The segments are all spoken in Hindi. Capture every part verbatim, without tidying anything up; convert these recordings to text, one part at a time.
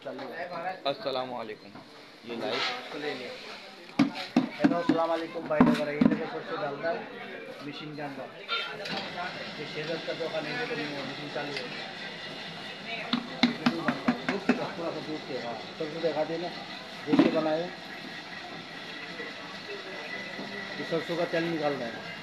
अस्सलाम वालेकुम। ये लाइव तो ले लिया। हेलो अस्सलाम वालेकुम भाई वगैरह ये देखो सरसों डाल रहा है मशीन के अंदर। ये शेजत का दुकान है देखो मशीन चालू है। ये वीडियो बनता है दूध से थोड़ा सा दूध से। हाँ सरसों दिखा देना दूध से बनाए। ये सरसों का तेल निकाल रहा है।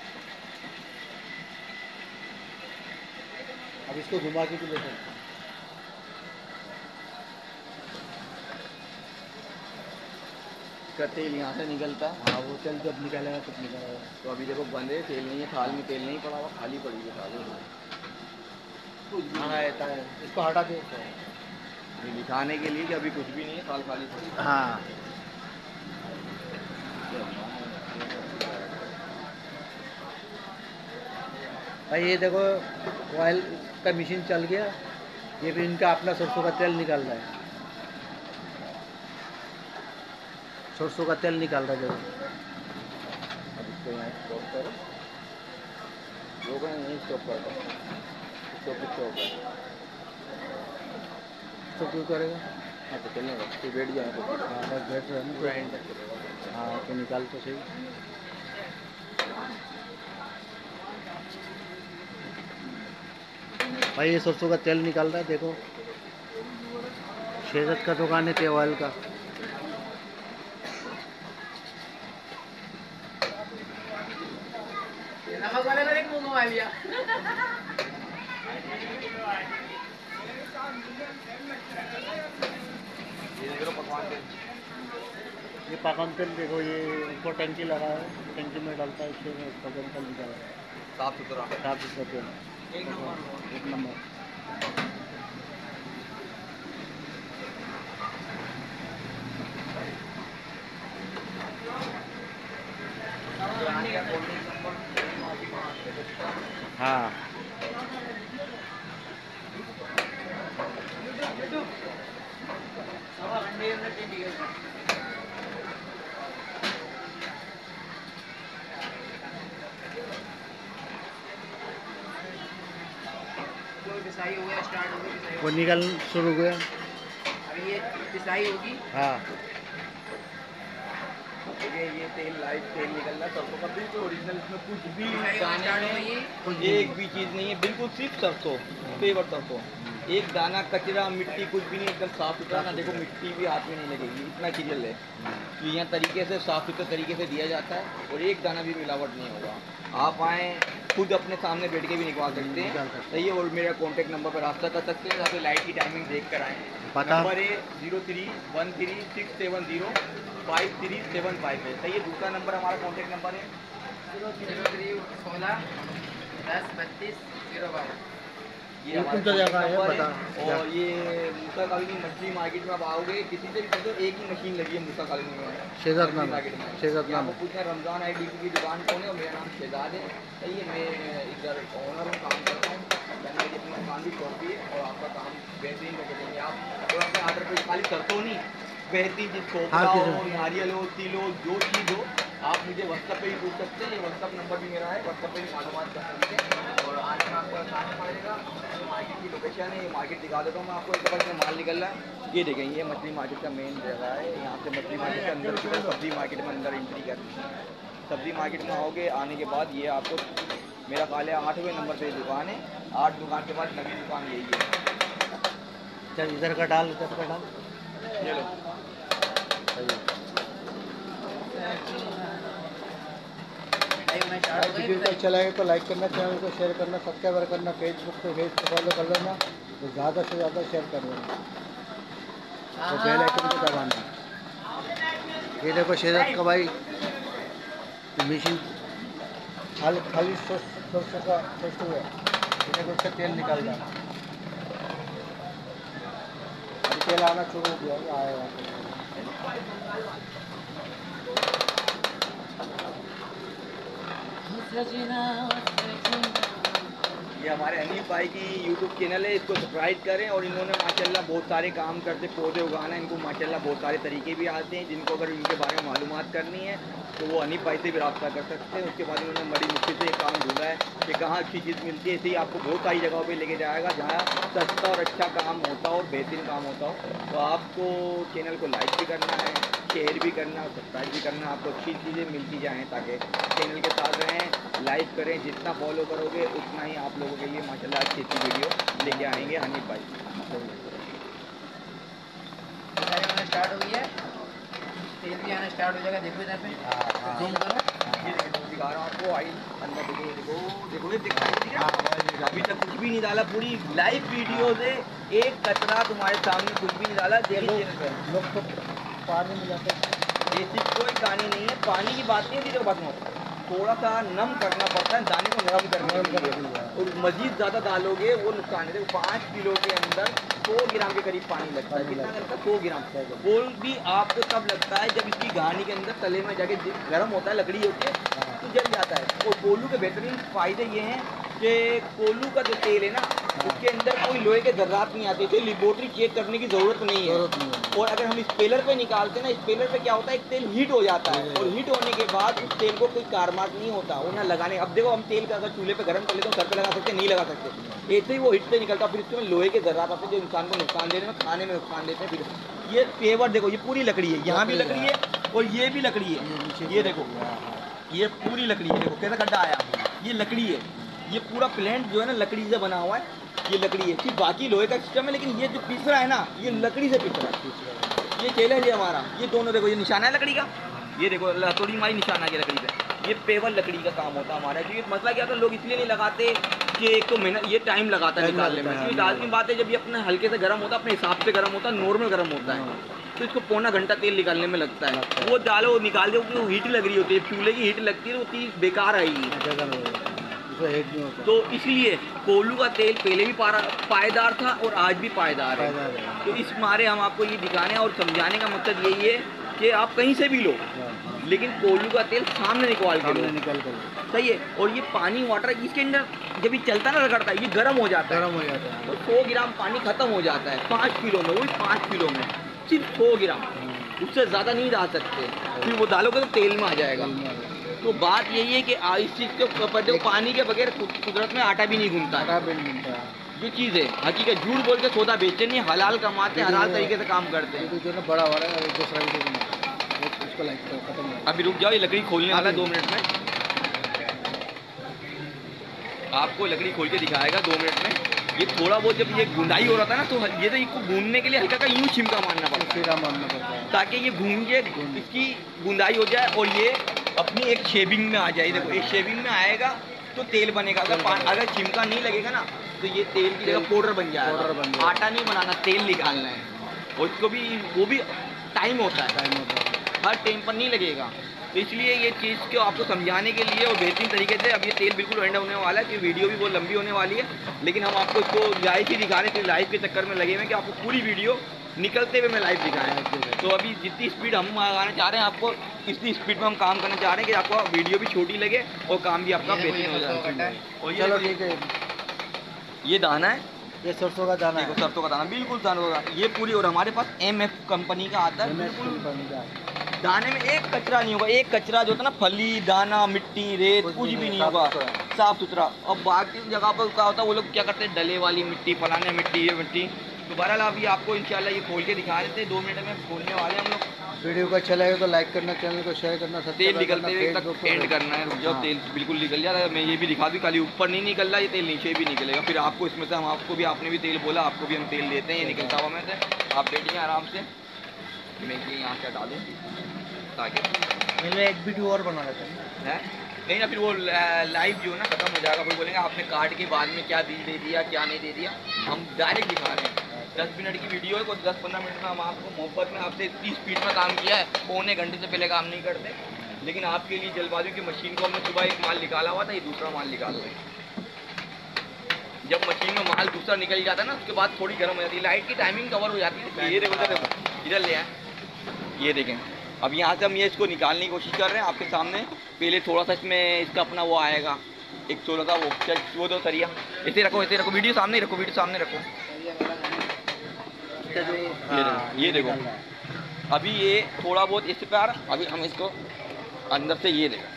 अब इसको घुमा के भी देखो। इसका तेल यहाँ से निकलता है। हाँ वो तेल जब निकालेगा तब निकालेगा। तो अभी देखो बंद है, तेल नहीं है, थाल में तेल नहीं पड़ा हुआ, खाली पड़ी है थाल में। हाँ रहता है इसको हटा दे। ये दिखाने के लिए कि अभी कुछ भी नहीं है, थाल खाली पड़ी है। हाँ भाई ये देखो ऑयल का मशीन चल गया। ये भी इनका अपना सरसों का तेल निकाल रहा है। सरसों का तेल निकाल रहा है देखो। अब इसको यहाँ स्टॉप करो, जो कहें यहीं स्टॉप कर दो। स्टॉप स्टॉप है तो क्यों करेगा। हाँ तो चलेगा, फिर बैठ जाए तो हाँ बस बैठ रहे हैं पूरा ना। एंड तक चलेगा। हाँ तो निकाल तो सही। भाई ये सरसों का तेल निकाल रहा है देखो। शेजत का दुकान है तेल ऑयल का। नमक वाले को एक मुंह घुमा लिया। ये देख लो पकवान तेल। ये पकवान तेल देखो ये ऊपर टंकी लगा है। टंकी में डालता है इससे पकवान तेल निकाल रहा है। साफ सुथरा साफ सुथरा तेल एक नंबर। एक नंबर। हाँ पिसाई हो गया स्टार्ट हो गया। वो निकल शुरू हुआ। अभी ये पिसाई होगी। हाँ देखिए ये तेल लाइव तेल निकल रहा है सरसों का, बिल्कुल ओरिजिनल, इसमें कुछ भी पिसाई दाने स्टार्ट हो में गई। एक भी चीज़ नहीं है, बिल्कुल सिर्फ सरसों, पेवर सरसों। एक दाना कचरा मिट्टी कुछ भी नहीं, एकदम साफ सुथरा। ना देखो मिट्टी भी हाथ में नहीं लगेगी, इतना क्लियर है। तो यहाँ तरीके से साफ सुथरे तरीके से दिया जाता है और एक दाना भी मिलावट नहीं होगा। आप आएँ खुद अपने सामने बैठ के भी निकलवा सकते हैं, सही है। और मेरा कॉन्टैक्ट नंबर पर रब्ता कर सकते हैं, या फिर लाइट की टाइमिंग देख कर आएँ। पता नंबर है zero three one three six seven zero five three seven five है, सही है। दूसरा नंबर हमारा कॉन्टैक्ट नंबर है जीरो थ्री सोलह दस बत्तीस जीरो बारह। ये ये हमारा कौन सा जगह है नंबर बता। है। और ये मूसा कॉलोनी मछली मार्केट में आप आओगे, किसी से भी पूछो, एक ही मशीन लगी है मूसा कॉलोनी में, शेजत मछली नाम मार्केट में। शेजत ये नाम आपको पूछना है रमज़ान आई डी की दुकान कौन है, और मेरा नाम शहजाद है, सही है। मैं इधर ऑनर हूँ, काम करता हूँ। मैंने मेरी अपनी दुकान भी खोल दी है और आपका काम बेहतरीन करके देंगे आप। और अपने आर्डर पर खाली सरसों नहीं, बेहतरीन चीज़ हाँ खोपड़ा किस हो, नारियल हो, तिल हो, जो चीज़ हो, आप मुझे व्हाट्सअप पे भी पूछ सकते हैं। ये व्हाट्सअप नंबर भी मेरा है, व्हाट्सअप पे भी मालूमात कर सकते हैं। और आज मैं आपको बताना पड़ेगा मार्केट की लोकेशन है, ये मार्केट दिखा देता हूँ मैं आपको। एक बार इसमें माल निकल रहा है, ये देखें, ये मछली मार्केट का मेन जगह है। यहाँ से मछली मार्केट के अंदर की तरफ सब्जी मार्केट में अंदर एंट्री करनी है। सब्जी मार्केट में आओगे, आने के बाद ये आपको मेरा ख्याल है आठवें नंबर पे दुकान है। आठ दुकान के बाद नवी दुकान यही है। चल इधर का डाल इधर का डाल। ये लो सही है। भाई मैं स्टार्ट हो वीडियो गई। को अच्छा लगे तो लाइक करना, चैनल को शेयर करना, सब्सक्राइब करना, फेसबुक पे पेज को फॉलो कर लेना, तो ज़्यादा से ज़्यादा शेयर कर लेना और बेल आइकन को दबाना। ये देखो शेजत का भाई मशीन खाली खाली सरसों का सरसों है। ये देखो उसका तेल निकल रहा है। अभी तेल आना शुरू हो गया आएगा। सजना सजना ये हमारे हनीफ भाई की यूट्यूब चैनल है, इसको सब्सक्राइब करें। और इन्होंने माशाल्लाह बहुत सारे काम करते, पौधे उगाना, इनको माशाल्लाह बहुत सारे तरीके भी आते हैं। जिनको अगर इनके बारे में मालूमात करनी है तो वो हनीफ भाई से भी रब्ता कर सकते हैं। उसके बाद इन्होंने बड़ी मुश्किल से एक काम ढूंढा है कि कहाँ अच्छी चीज़ मिलती है। ऐसे ही आपको बहुत सारी जगहों पर लेके जाएगा जहाँ सस्ता और अच्छा काम होता हो और बेहतरीन काम होता हो। तो आपको चैनल को लाइक भी करना है, शेयर भी करना और सब्सक्राइब भी करना। आपको अच्छी चीज़ें मिलती जाएँ ताकि चैनल के साथ रहें, लाइक करें। जितना फॉलो करोगे उतना ही आप लोगों के लिए माशाल्लाह अच्छी अच्छी वीडियो लेके आएंगे हनीफ भाई। स्टार्ट हो गया, तेल भी आना स्टार्ट हो जाएगा। देखो इधर पे जूम करो, ये देखो दिखा रहा हूँ आपको ऑयल अंदर। देखो देखो देखो ये दिखाई दे रहा है? अभी तक कुछ भी नहीं डाला, पूरी लाइव वीडियो से एक कचरा तुम्हारे सामने, कुछ भी नहीं डाला। देखिए लोग तो पानी में जाते हैं। ऐसी कोई कहानी नहीं है, पानी की बात नहीं है। देखो बात में थोड़ा सा नम करना पड़ता है दाने को नरम करने के लिए, और मजीद ज़्यादा डालोगे वो नुकसान है। देखो पाँच किलो के अंदर सौ ग्राम के करीब पानी लगता है। कितना लगता है? सौ ग्राम। बोल भी आपको तब लगता है जब इसकी घानी के अंदर तले में जाके गर्म होता है, लकड़ी होती है तो जल जाता है। और कोल्लू के बेहतरीन फ़ायदे ये हैं कि कोल्लू का जो तेल है ना, उसके अंदर कोई लोहे के जर्रात नहीं आते, इसे लेबोरेटरी चेक करने की ज़रूरत नहीं है। और अगर हम स्पेलर पे निकालते हैं ना, स्पेलर पे क्या होता है, एक तेल हीट हो जाता है और हीट होने के बाद उस तेल को कोई कारमात नहीं होता वो ना लगाने। अब देखो हम तेल का अगर चूल्हे पे गर्म कर लेते हैं सर पे लगा सकते, नहीं लगा सकते। ऐसे ही वो हीट से निकलता, फिर इसमें लोहे के जर्रात आते हैं जो इंसान को नुकसान देने में, खाने में नुकसान देते हैं। फिर ये पेवर देखो, ये पूरी लकड़ी है, यहाँ भी लकड़ी है और ये भी लकड़ी है। ये देखो ये पूरी लकड़ी है, देखो कैसा गड्ढा आया, ये लकड़ी है। ये पूरा प्लांट जो है ना लकड़ी से बना हुआ है, ये लकड़ी है। सिर्फ बाकी लोहे का सिस्टम है, लेकिन ये जो पिस रहा है ना, ये लकड़ी से पिस रहा है। ये चैलेंज है हमारा। ये दोनों देखो, ये निशाना है लकड़ी का, ये देखो थोड़ी हमारी निशाना है लकड़ी पे। ये पेवर लकड़ी का काम होता है हमारा। क्योंकि मसला क्या था, लोग इसलिए नहीं लगाते कि एक तो मेहनत, ये टाइम लगाता है निकालने में। क्योंकि लाजमी बात है जब ये अपने हल्के से गर्म होता है, अपने हिसाब से गर्म होता है, नॉर्मल गर्म होता है, तो इसको पौना घंटा तेल निकालने में लगता है। वो डालो निकाल दो, वो हीट लग रही होती है, चूल्हे की हीट लगती है, वो चीज़ बेकार आएगी। तो इसलिए कोल्लू का तेल पहले भी पायदार था और आज भी पायदार है। तो इस मारे हम आपको ये दिखाने और समझाने का मकसद यही है कि आप कहीं से भी लो, लेकिन कोल्लू का तेल सामने निकाल के लो, निकल कर सही है। और ये पानी वाटर इसके अंदर जब ये चलता ना रगड़ता है, ये गर्म हो जाता है, गर्म हो जाता है। तो सौ ग्राम पानी खत्म हो जाता है पाँच किलो में। वही पाँच किलो में सिर्फ सौ ग्राम, उससे ज़्यादा नहीं डाल सकते। फिर वो डालोगे तो तेल में आ जाएगा। तो बात यही है कि इस चीज़ के पानी के बगैर कुदरत में आटा भी नहीं घूमता है। जो चीज़ है हकीकत, झूठ बोल के सौदा बेचते नहीं, हलाल कमाते हैं, हलाल तरीके से काम करते हैं। जो ना बड़ा हो रहा है दूसरा उसको लाइक खत्म। अभी रुक जाओ, ये लकड़ी खोलने वाला है दो मिनट में, आपको लकड़ी खोल के दिखाएगा दो मिनट में। ये थोड़ा बहुत जब ये गुंदाई हो रहा था ना, तो ये तो इसको भूनने के लिए हल्का का यूँ छिमका मारना पड़ता है, मारना पड़ता है ताकि ये भून के इसकी गुंदाई हो जाए और ये अपनी एक शेविंग में आ जाए। देखो एक शेविंग में आएगा तो तेल बनेगा। अगर अगर छिमका नहीं लगेगा ना तो ये तेल की जगह पाउडर बन जाएगा। आटा नहीं बनाना, तेल निकालना है। और इसको भी वो भी टाइम होता है, टाइम होता है, हर टाइम पर नहीं लगेगा। तो इसलिए ये चीज़ को आपको समझाने के लिए और बेहतरीन तरीके से, अब ये तेल बिल्कुल एंड होने वाला है कि वीडियो भी बहुत लंबी होने वाली है, लेकिन हम आपको इसको लाइव ही दिखा रहे थे। लाइव के चक्कर में लगे हुए कि आपको पूरी वीडियो निकलते हुए मैं लाइव दिखाएं। तो अभी जितनी स्पीड हम आने चाह रहे हैं, आपको इतनी स्पीड में हम काम करना चाह रहे हैं कि आपको वीडियो भी छोटी लगे और काम भी आपका बेहतरीन हो जाए। और ये ठीक है, ये दाना है, ये सरसों का दाना है, सरसों का दाना बिल्कुल दाना का ये पूरी। और हमारे पास एम एफ कंपनी का आता है, बिल्कुल दाने में एक कचरा नहीं होगा। एक कचरा जो होता है ना, फली दाना मिट्टी रेत कुछ भी नहीं होगा, साफ सुथरा। और बाकी जगह पर क्या होता है, वो लोग क्या करते हैं, डले वाली मिट्टी, फलाने मिट्टी, ये मिट्टी। तो बहरहाल अभी आपको इंशाल्लाह ये खोल के दिखा देते हैं, दो मिनट में खोलने वाले हम लोग। वीडियो को अच्छा लगे तो लाइक करना, चैनल को शेयर करना, तेल निकलते हुए तक एंड करना है। रुक जाओ, तेल बिल्कुल निकल जाता है। मैं ये भी दिखा दूँ, खाली ऊपर नहीं निकल रहा, ये तेल नीचे भी निकलेगा। फिर आपको इसमें से हम आपको भी, आपने भी तेल बोला, आपको भी हम तेल देते हैं, ये निकलता हुआ में से। आप बैठिए आराम से, मैं ये यहाँ से डालूँ ताकि मैंने एक वीडियो और बना लेता है नहीं ना, फिर वो लाइव जो है ना खत्म हो जाएगा। फिर बोलेंगे आपने कार्ड के बाद में क्या बिल दे दिया, क्या नहीं दे दिया। हम डायरेक्ट दिखा रहे हैं। दस मिनट की वीडियो है, कोई दस पंद्रह मिनट में हम आपको मोहब्बत में आपसे इतनी स्पीड में काम किया है, पौने घंटे से पहले काम नहीं करते। लेकिन आपके लिए जल्दबाजी की मशीन को हमने सुबह एक माल निकाला हुआ था, ये दूसरा माल निकाल रहे हैं। जब मशीन में माल दूसरा निकल जाता है ना, उसके बाद थोड़ी गर्म हो जाती है, लाइट की टाइमिंग कवर हो जाती है। ये देखो इधर ले आए, ये देखें। अब यहाँ से हम ये इसको निकालने की कोशिश कर रहे हैं आपके सामने। पहले थोड़ा सा इसमें इसका अपना वो आएगा, एक सोलह का वो चल वो दो सरिया, ऐसे रखो ऐसे रखो, वीडियो सामने ही रखो, वीडियो सामने रखो। इसका जो ये देखो ये देखो अभी ये थोड़ा बहुत इस पे आ रहा, अभी हम इसको अंदर से ये देखो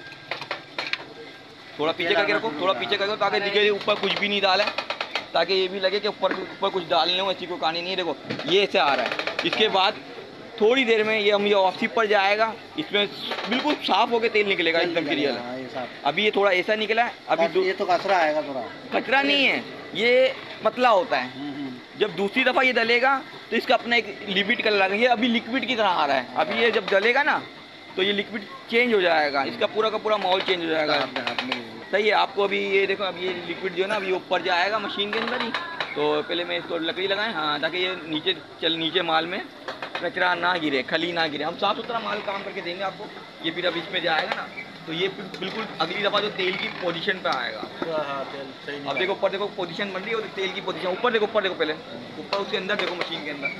थोड़ा पीछे करके रखो, थोड़ा पीछे करके ताकि दिखे ऊपर कुछ भी नहीं डाला है, ताकि ये भी लगे कि ऊपर ऊपर कुछ डालने हो, ऐसी कोई कहानी नहीं है। देखो ये ऐसे आ रहा है, इसके बाद थोड़ी देर में ये हम ये ऑफसी पर जाएगा, इसमें बिल्कुल साफ होकर तेल निकलेगा एकदम क्लियर। अभी ये थोड़ा ऐसा निकला है, अभी ये तो कचरा आएगा थोड़ा, कचरा नहीं है, ये पतला होता है। जब दूसरी दफ़ा ये डलेगा तो इसका अपना एक लिक्विड कलर आ, ये अभी लिक्विड की तरह आ रहा है। अभी ये जब डलेगा ना तो ये लिक्विड चेंज हो जाएगा, इसका पूरा का पूरा माहौल चेंज हो जाएगा। सही है, आपको अभी ये देखो, अब ये लिक्विड जो है ना अभी ऊपर जाएगा मशीन के अंदर ही। तो पहले मैं इसको लकड़ी लगाएं, हाँ, ताकि ये नीचे चल नीचे माल में कचरा ना गिरे, खली ना गिरे। हम साफ़ सुथरा माल काम करके देंगे आपको। ये फिर अब इसमें जाएगा ना तो ये बिल्कुल अगली दफ़ा जो तेल की पोजीशन पे आएगा। अब देखो ऊपर देखो पोजीशन बन रही है, तेल की पोजीशन ऊपर देखो, ऊपर देखो, पहले ऊपर उसके अंदर देखो, मशीन के अंदर।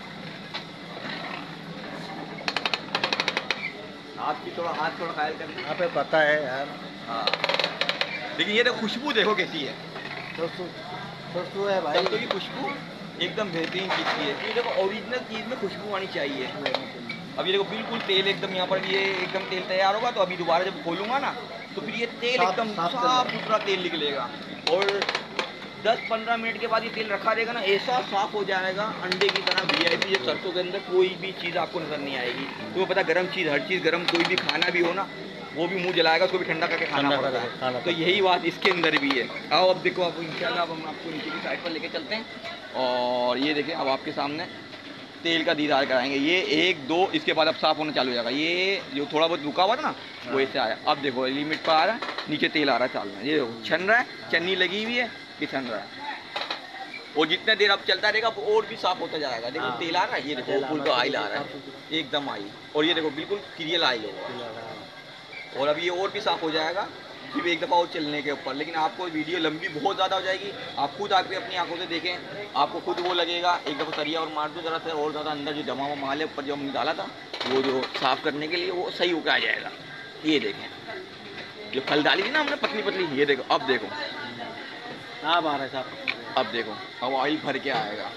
हाथ की थोड़ा हाथ थोड़ा खायल करना, यहाँ पे पता है यार। हाँ लेकिन ये देखो खुशबू देखो कैसी है, खुशबू है भाई, तो ये खुशबू एकदम बेहतरीन चीज़ की है। ये देखो ओरिजिनल चीज़ में खुशबू आनी चाहिए। अब ये देखो बिल्कुल तेल एकदम यहाँ पर ये एकदम तेल तैयार होगा, तो अभी दोबारा जब खोलूँगा ना तो फिर ये तेल एकदम साफ सुथरा तेल निकलेगा। और दस पंद्रह मिनट के बाद ये तेल रखा रहेगा ना, ऐसा साफ हो जाएगा अंडे की तरह वी आई पी। ये सरसों के अंदर कोई भी चीज़ आपको नज़र नहीं आएगी। तो पता गर्म चीज़, हर चीज़ गर्म, कोई भी खाना भी हो ना वो भी मुंह जलाएगा, उसको भी ठंडा करके खाना पड़ता है। तो यही बात इसके अंदर भी है। आओ अब देखो, अब इंशाल्लाह अब हम आपको नीचे की साइड पर लेके चलते हैं। और ये देखें, अब आपके सामने तेल का दीदार कराएंगे। ये एक दो इसके बाद अब साफ़ होना चालू हो जाएगा। ये जो थोड़ा बहुत रुका हुआ था ना वो ऐसे आया। अब देखो लिमिट पर आ रहा है, नीचे तेल आ रहा है, चाल रहा है, ये देखो छन रहा है, चन्नी लगी हुई है, ये छन रहा है। और जितने देर अब चलता रहेगा और भी साफ होता जाएगा। देखो तेल आ रहा है, ये देखो फुल का ऑयल आ रहा है, एकदम ऑयल। और ये देखो बिल्कुल क्लियर ऑयल होगा। और अब ये और भी साफ हो जाएगा फिर एक दफ़ा और चलने के ऊपर। लेकिन आपको वीडियो लंबी बहुत ज़्यादा हो जाएगी, आप खुद आके अपनी आंखों से देखें, आपको खुद वो लगेगा। एक दफ़ा सरिया और मार दो जरा से, और ज़्यादा अंदर जो जमा हुआ माल है ऊपर जो हमने डाला था वो जो साफ़ करने के लिए वो सही होकर आ जाएगा। ये देखें जो कल डाली थी ना हमने पतली पतली, ये देखो अब देखो आप आ रहा है साहब, अब देखो अब ऑयल भर के आएगा।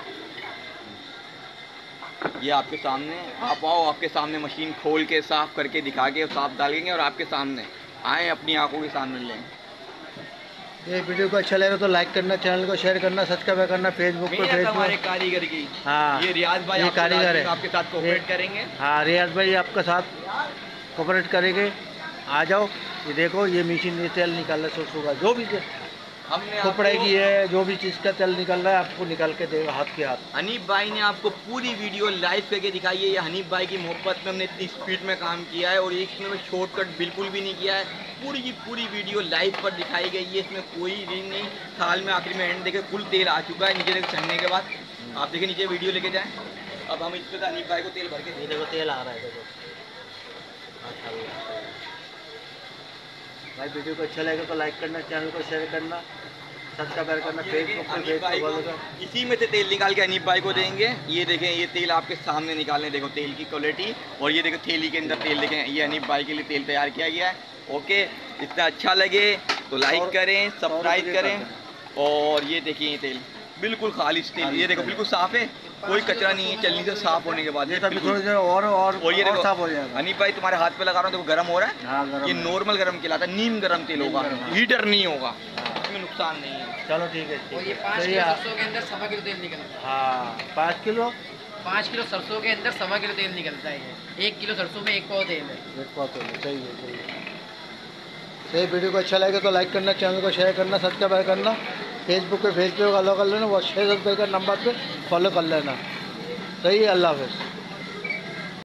ये आपके सामने, आप आओ आपके सामने मशीन खोल के साफ़ करके दिखा के साफ डालेंगे और आपके सामने आए, अपनी आंखों के सामने लें। ये वीडियो को अच्छा लगे तो लाइक करना, चैनल को शेयर करना, सब्सक्राइब करना, फेसबुक पर फेसबुक हमारे कारीगर की। हाँ ये रियाज भाई ये आपको कारीगर है, आपके साथ कोऑपरेट करेंगे। हाँ रियाज भाई आपका साथ कोऑपरेट करेंगे। आ जाओ, ये देखो ये मशीन ये तेल निकाल रहा है सरसों का, जो भी हमने कपड़े की है, जो भी चीज़ का तेल निकल रहा है आपको निकाल के देगा हाथ के हाथ। हनीफ भाई ने आपको पूरी वीडियो लाइव करके दिखाई है। ये हनीफ भाई की मोहब्बत में हमने इतनी स्पीड में काम किया है और इसमें शॉर्टकट बिल्कुल भी नहीं किया है। पूरी की पूरी वीडियो लाइव पर दिखाई गई है, इसमें कोई रिंग नहीं। थाल में आखिर में एंड देखे फुल तेल आ चुका है नीचे देखे चढ़ने के बाद। आप देखिए नीचे वीडियो लेके जाएँ। अब हम इस पर हनीफ भाई को तेल भर के, देखो तेल आ रहा है, देखो भाई। वीडियो को अच्छा लगेगा तो लाइक करना, चैनल को शेयर करना, सब्सक्राइब करना, फेसबुक पे हनीफ भाई को इसी में से तेल निकाल के हनीफ भाई को देंगे। ये देखें ये तेल आपके सामने निकालने, देखो तेल की क्वालिटी। और ये देखो थैली के अंदर तेल देखें, ये हनीफ भाई के लिए तेल तैयार किया गया है। ओके, इतना अच्छा लगे तो लाइक करें, सब्सक्राइब करें। और ये देखिए ये तेल बिल्कुल खालिश तेल, ये देखो बिल्कुल साफ़ है, कोई कचरा नहीं है चलनी से साफ होने के बाद। ये और और और ये देखो साफ हो जाएगा। हनीफ भाई तुम्हारे हाथ पे लगा रहा हूँ, देखो गर्म हो रहा है। हाँ, गरम ये है। नॉर्मल गर्म कहलाता है, नीम गर्म तेल होगा, हीटर नहीं होगा, इसमें नुकसान नहीं है। चलो ठीक है, और ठीक ये है। पाँच सही किलो है। सरसों के अंदर सवा किलो तेल निकलता है। हाँ पाँच किलो पाँच किलो सरसों के अंदर सवा किलो तेल निकलता है। ये एक किलो सरसों में एक पाव तेल है। एक पाव तेल है, सही है, सही है। सही, वीडियो को अच्छा लगे तो लाइक करना, चैनल को शेयर करना, सब्सक्राइब करना, फेसबुक पे फेसबुक फॉलो कर लेना, व्हाट्सएप पे का नंबर पे फॉलो कर लेना। सही है, अल्लाह हाफ़िज़।